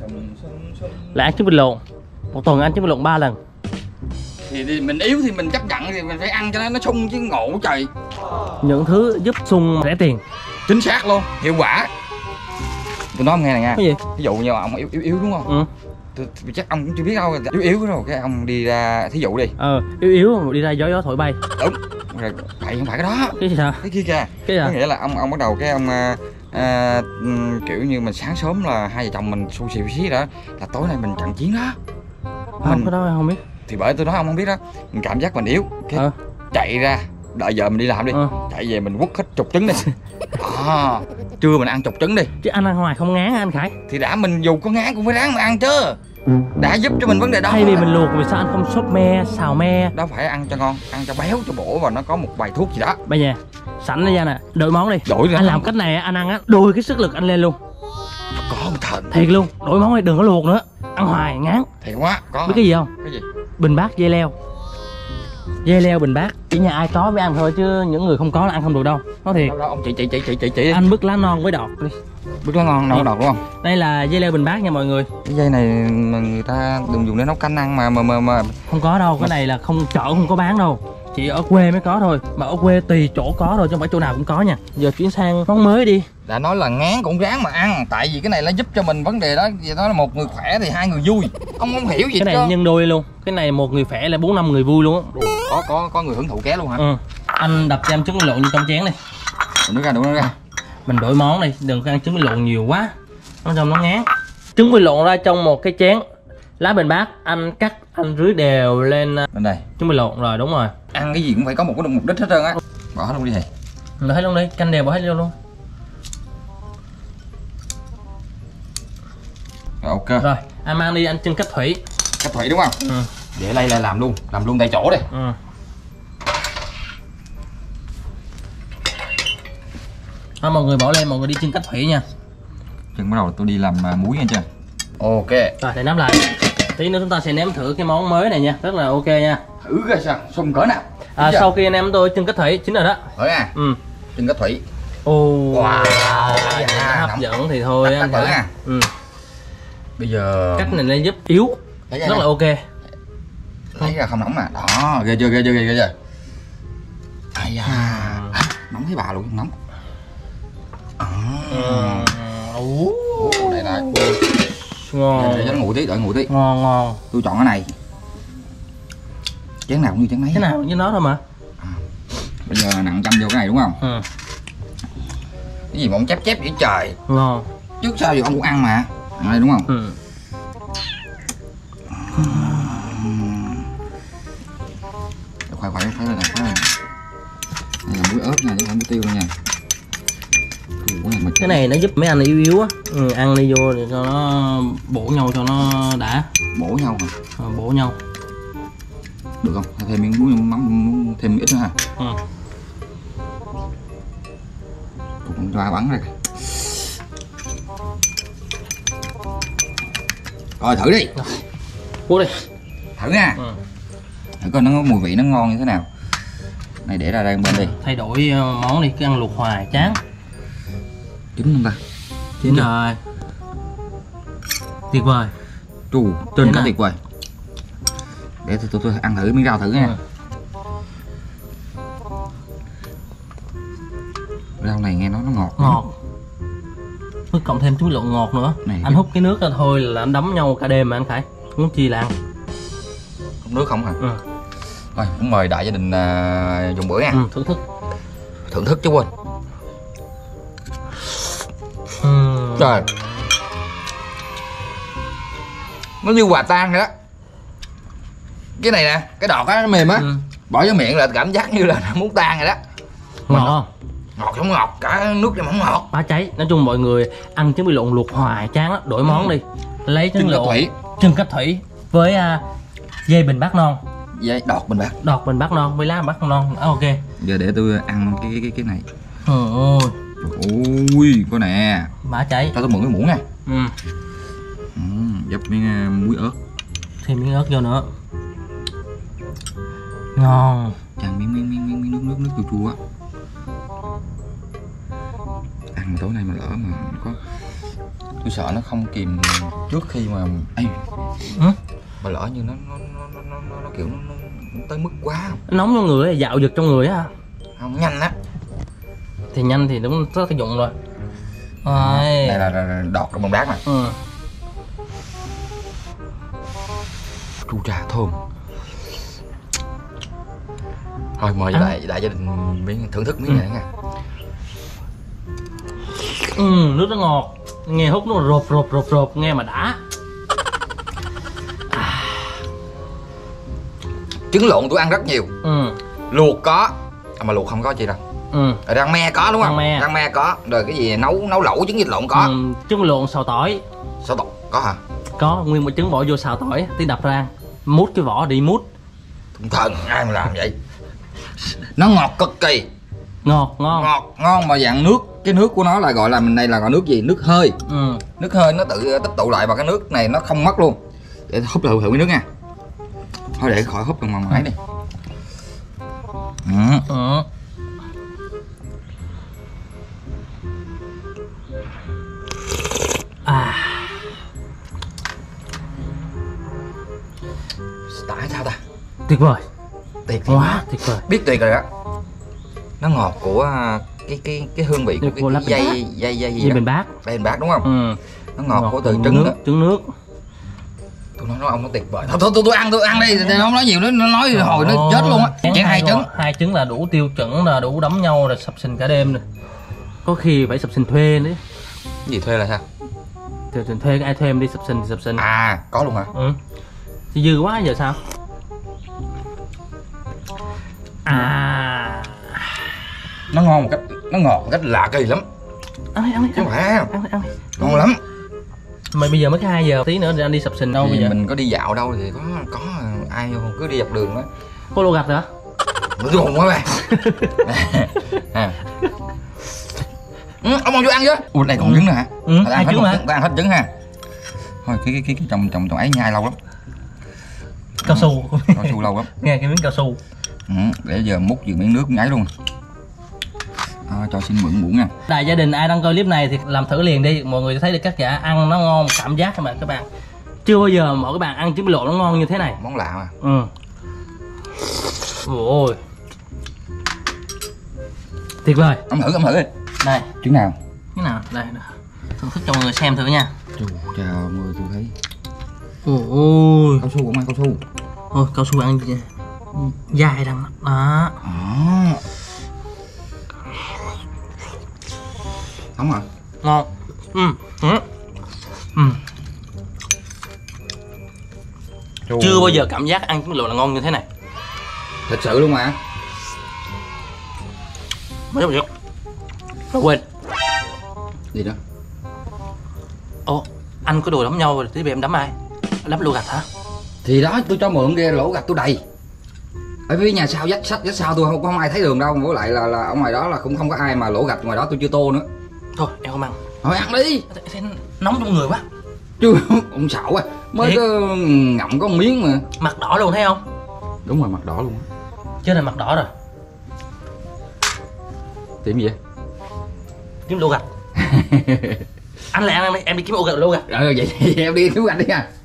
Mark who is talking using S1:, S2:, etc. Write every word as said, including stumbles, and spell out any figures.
S1: Là ăn trứng vịt lộn. Một tuần ăn trứng vịt lộn ba lần.
S2: Thì, thì mình yếu thì mình chấp nhận thì mình phải ăn cho nó nó sung chứ ngộ trời.
S1: Những thứ giúp sung rẻ tiền.
S2: Chính xác luôn, hiệu quả. Tôi nói ông nghe này nha.
S1: Cái gì?
S2: Ví dụ như ông yếu yếu, yếu đúng không?
S1: Ừ.
S2: Tôi, tôi chắc ông cũng chưa biết đâu. Yếu yếu rồi cái ông đi ra thí dụ đi.
S1: Ờ, yếu yếu đi ra gió gió thổi bay.
S2: Đúng. Rồi vậy không phải cái đó.
S1: Cái gì sao?
S2: Cái kia kìa.
S1: Cái gì?
S2: Có nghĩa là ông ông bắt đầu cái ông à, à, kiểu như mình sáng sớm là hai vợ chồng mình xu xì xí đó là tối nay mình trận chiến đó.
S1: Không, mình... cái đó không biết.
S2: Thì bởi tôi nói ông không biết đó. Mình cảm giác mình yếu cái
S1: ờ.
S2: chạy ra đợi giờ mình đi làm đi. ờ. Chạy về mình quất hết chục trứng đi. À, trưa mình ăn chục trứng đi.
S1: Chứ anh ăn hoài không ngán anh Khải.
S2: Thì đã mình dù có ngán cũng phải ráng mà ăn chứ. Đã giúp cho mình vấn đề đó.
S1: Thay vì mình luộc vì sao anh không sốt me, xào me.
S2: Đó phải ăn cho ngon, ăn cho béo cho bổ và nó có một vài thuốc gì đó.
S1: Bây giờ sẵn ra nè, đổi món đi.
S2: Đổi ra
S1: anh làm cách này anh ăn á, đôi cái sức lực anh lên luôn.
S2: Có không thần.
S1: Thiệt luôn, đổi món đi đừng có luộc nữa. Ăn hoài ngán.
S2: Thiệt quá, có.
S1: Biết cái gì không?
S2: Cái gì?
S1: Bình bát dây leo. Dây leo bình bát, chỉ nhà ai có mới ăn thôi chứ những người không có là ăn không được đâu. Nói thiệt.
S2: Đâu, đâu, ông chị chị chị chị chị chị.
S1: Anh bứt lá non với đọt đi.
S2: Bứt lá ngon, đâu có đọt đúng không?
S1: Đây là dây leo bình bát nha mọi người.
S2: Cái dây này mà người ta đừng dùng để nấu canh ăn mà mà mà, mà.
S1: Không có đâu, cái này là không chợ không có bán đâu. Chỉ ở quê mới có thôi. Mà ở quê tùy chỗ có thôi chứ không phải chỗ nào cũng có nha. Giờ chuyển sang món mới đi.
S2: Đã nói là ngán cũng ráng mà ăn. Tại vì cái này nó giúp cho mình vấn đề đó. Vậy đó là một người khỏe thì hai người vui. Ông không hiểu gì
S1: cái này
S2: đó.
S1: Nhân đôi luôn. Cái này một người khỏe là bốn năm người vui luôn á.
S2: Có có có người hưởng thụ ké luôn hả?
S1: Ừ. Anh đập cho em trứng lộn như trong chén đi.
S2: Đổ nước ra, đổ nước ra.
S1: Mình đổi món đi, đừng có ăn trứng lộn nhiều quá. Nó trong nó ngán. Trứng lộn ra trong một cái chén. Lá bình bát anh cắt anh rưới đều lên
S2: bên đây.
S1: Trứng lộn rồi, đúng rồi.
S2: Ăn cái gì cũng phải có một cái mục đích hết trơn á. Bỏ hết luôn đi thầy.
S1: Bỏ hết luôn đi, canh đều bỏ hết luôn luôn.
S2: Rồi ok.
S1: Rồi, anh mang đi anh trưng cách thủy.
S2: Cách thủy đúng không?
S1: Ừ.
S2: Để đây là làm luôn, làm luôn tại chỗ đi.
S1: Ừ. Thôi mọi người bỏ lên, mọi người đi trưng cách thủy nha.
S2: Chừng bắt đầu tôi đi làm muối nha chưa? Ok.
S1: Rồi để nắm lại. Tí nữa chúng ta sẽ nếm thử cái món mới này nha, rất là ok nha.
S2: Thử coi sao, xung cỡ nào.
S1: À, sau khi anh em tôi trưng cách thủy chín rồi đó.
S2: Thử à?
S1: Ừ.
S2: Trưng cách thủy.
S1: Ồ.
S2: Wow.
S1: Dạ, hấp dẫn thì thôi anh
S2: thử à.
S1: Ừ.
S2: Bây giờ
S1: cách này nó giúp yếu rất này. Là ok.
S2: Thấy ra không nóng nè. Đó, ghê chưa, ghê chưa, ghê chưa. Ai da. À, nóng thấy bà luôn, nóng. À.
S1: Ừ.
S2: Đây này.
S1: Ngon.
S2: Để cho nó nguội tí, đợi nguội tí.
S1: Ngon ngon.
S2: Tôi chọn cái này. Chén nào cũng như chén mấy.
S1: Cái nào như nó thôi mà.
S2: À. Bây giờ nặng châm vô cái này đúng không?
S1: Ừ.
S2: Cái gì mà ông chép chép vậy trời.
S1: Ngon.
S2: Trước sau gì ông cũng ăn mà. Ăn đây đúng không?
S1: Ừ.
S2: Khoai khoai khoai lên này, khoai lên. Đây là muối ớt nha, chứ không muối tiêu đâu nha.
S1: Cái này nó giúp mấy anh yếu yếu á, ừ, ăn đi vô để cho nó bổ nhau cho nó đã.
S2: Bổ nhau hả?
S1: À, bổ nhau.
S2: Được không? Thêm miếng muối mắm thêm ít nữa ha.
S1: Ừ.
S2: Cũng cho bắn ra. Rồi thử đi.
S1: Cuốn đi.
S2: Thử nha.
S1: Ừ.
S2: Thử coi nó mùi vị nó ngon như thế nào. Này để ra đây bên đi.
S1: Thay đổi món đi, cứ ăn luộc hoài chán.
S2: Chín không ta?
S1: Chín rồi. Tuyệt vời.
S2: Trù, trên cả tuyệt vời. Để tôi, tôi, tôi ăn thử miếng rau thử nha. Ừ. Rau này nghe nói nó ngọt.
S1: Ngọt. Mới cộng thêm chút lượng ngọt nữa. Này, anh hút cái nước ra thôi là anh đấm nhau cả đêm mà anh Khải. Muốn chi là ăn.
S2: Hút nước không hả?
S1: Ừ.
S2: Thôi, cũng mời đại gia đình uh, dùng bữa nha.
S1: Ừ, thưởng thức.
S2: Thưởng thức chứ quên.
S1: Ừ.
S2: Trời. Nó như quà tang vậy đó. Cái này nè, cái đọt á, nó mềm á. Ừ. Bỏ vô miệng là cảm giác như là nó muốn tan rồi đó.
S1: Ngọt không?
S2: Ngọt không ngọt, cả nước cho mỏng ngọt.
S1: Bá cháy. Nói chung mọi người ăn trứng bị lộn luộc hoài chán á, đổi món đi. Lấy trứng lộn
S2: thủy.
S1: Trứng cách thủy với uh, dây bình bát non.
S2: Dây đọt bình bát.
S1: Đọt bình bát non với lá bát non. À, ok.
S2: Giờ để tôi ăn cái cái cái này.
S1: Trời ơi.
S2: Ui, coi nè.
S1: Bá cháy.
S2: Cho tôi mượn cái muỗng nha.
S1: Ừ.
S2: Ừ, dấp miếng uh, muối ớt.
S1: Thêm miếng ớt vô nữa. Ngon.
S2: Chàng miếng miếng miếng miếng nước nước nước chua chua á. Ăn tối nay mà lỡ mà có Tôi sợ nó không kìm trước khi mà Ê,
S1: ừ?
S2: mà lỡ như nó nó nó nó, nó, nó, nó kiểu nó, nó, nó tới mức quá không?
S1: Nó nóng trong người, dạo giật trong người á.
S2: Không nhanh á.
S1: Thì nhanh thì đúng có tác dụng rồi. Rồi.
S2: Đây là, là, là đọt trong bông đát nè.
S1: Ừ.
S2: Chu trà thơm. Thôi mời đại đại gia đình miếng thưởng thức miếng
S1: ừ.
S2: này nha.
S1: Ừ, nước nó ngọt, nghe hút nó rộp rộp rộp rộp nghe mà đã.
S2: À. Trứng lộn tôi ăn rất nhiều.
S1: Ừ.
S2: Luộc có, à, mà luộc không có chị đâu.
S1: Ừ.
S2: Rang me có đúng không?
S1: Rang me.
S2: Rang me có, rồi cái gì nấu nấu lẩu trứng vịt lộn có.
S1: Ừ, trứng lộn xào tỏi.
S2: Sao tộc có hả?
S1: Có, nguyên một trứng bỏ vô xào tỏi, tí đập ra, mút cái vỏ đi mút.
S2: Thùng thần ai mà làm vậy? Nó ngọt cực kỳ.
S1: Ngọt, ngon.
S2: Ngọt, ngon mà dạng nước. Cái nước của nó là gọi là mình đây là gọi nước gì? Nước hơi.
S1: Ừ.
S2: Nước hơi nó tự tích tụ lại vào cái nước này nó không mất luôn. Để húp thử thử cái nước nha. Thôi để khỏi húp bằng máy đi. Ừ.
S1: Ừ. À.
S2: Tại sao ta?
S1: Tuyệt vời.
S2: Tuyệt
S1: quá tuyệt vời.
S2: Biết tuyệt rồi đó. Nó ngọt của cái cái cái hương vị của
S1: Được,
S2: cái,
S1: của
S2: cái dây,
S1: bát.
S2: dây dây gì
S1: Dây
S2: đó.
S1: bình bát.
S2: Dây bình bát đúng không?
S1: Ừ.
S2: Nó ngọt, ngọt của từ
S1: trứng
S2: trứng
S1: nước,
S2: đó.
S1: trứng nước.
S2: Tôi nói nó ông nó tuyệt vời. Thôi thôi tôi, tôi ăn tôi ăn đi, không nói nhiều nữa, nó nói hồi nó chết luôn á. Chén hai trứng.
S1: Hai trứng là đủ tiêu chuẩn, là đủ đấm nhau rồi sập sình cả đêm rồi. Có khi phải sập sình thuê nữa.
S2: Cái gì thuê là sao?
S1: Sập sình thuê, ai thuê em đi sập sình thì sập sình.
S2: À có luôn hả?
S1: Ừ. Thì dư quá giờ sao? À.
S2: Nó ngon một cách, nó ngọt một cách lạ kỳ lắm.
S1: Ăn đi, ăn đi,
S2: chứ không phải
S1: ăn đi, ăn đi.
S2: Ngon lắm.
S1: Mà bây giờ mới có hai giờ, tí nữa thì anh đi sập sình đâu
S2: Thì
S1: bây giờ?
S2: mình có đi dạo đâu thì có có ai cứ đi dọc đường đó.
S1: Có lô gạch hả?
S2: Nó buồn quá bạn. À. Ừ, ông ăn vô ăn chứ. Ủa này còn trứng nữa hả?
S1: Ừ,
S2: ta
S1: hai
S2: ăn
S1: trứng
S2: hết
S1: hả?
S2: ta ăn hết trứng ha. Thôi cái cái cái, cái trồng trồng trồng ấy nhai lâu lắm.
S1: Cao su.
S2: Cao su lâu lắm.
S1: Nghe cái miếng cao su.
S2: Ừ, để giờ múc vừa miếng nước ngáy luôn. À, cho xin mượn muỗng nha.
S1: Đại gia đình ai đang coi clip này thì làm thử liền đi, mọi người thấy được các giả ăn nó ngon, cảm giác các bạn các bạn chưa bao giờ mọi các bạn ăn trứng lộn nó ngon như thế này.
S2: Món lạ mà.
S1: Ừ. Ôi tuyệt vời.
S2: Ông thử ông thử đi.
S1: Đây
S2: Trứng nào?
S1: cái nào đây, thưởng thức cho mọi người xem thử nha.
S2: Trời trời ơi tôi thấy.
S1: Ôi
S2: Cao su cũng ăn cao su.
S1: ôi cao su ăn gì dài đằng đó.
S2: À. Nóng hả?
S1: Ngon. Ừ. Ừ. Ừ.
S2: Trời.
S1: Chưa bao giờ cảm giác ăn trứng lộn là ngon như thế này.
S2: Thật sự luôn mà.
S1: Mới được. Nó quên.
S2: Gì đó?
S1: Ồ, anh có đồ đấm nhau rồi, tí về em đấm ai? Đấm lô gạch hả?
S2: Thì đó tôi cho mượn kia lỗ gạch tôi đầy. Ở phía nhà sau dắt sách dắt sau tôi không có không ai thấy đường đâu, với lại là là ở ngoài đó là cũng không có ai mà lỗ gạch ngoài đó tôi chưa tô nữa.
S1: Thôi em không ăn.
S2: Thôi ăn đi.
S1: Thấy nóng trong người quá.
S2: Chứ ông xạo à, mới
S1: Thiệt.
S2: có ngậm có một miếng mà.
S1: Mặt đỏ luôn thấy không?
S2: Đúng rồi, mặt đỏ luôn.
S1: Chứ là mặt đỏ rồi.
S2: Tìm gì vậy?
S1: Kiếm lô gạch. Anh lại ăn, ăn đi, em đi kiếm lô gạch lô gạch.
S2: Ừ vậy, vậy em đi kiếm gạch đi nha.